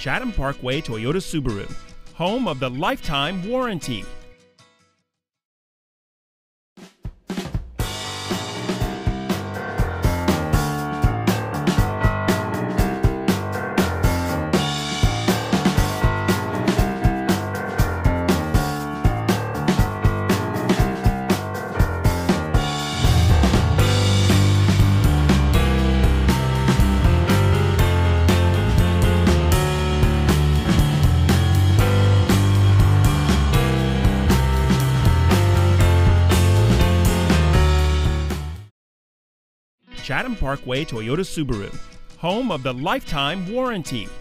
Chatham Parkway Toyota Subaru, home of the lifetime warranty. Chatham Parkway Toyota Subaru, home of the lifetime warranty.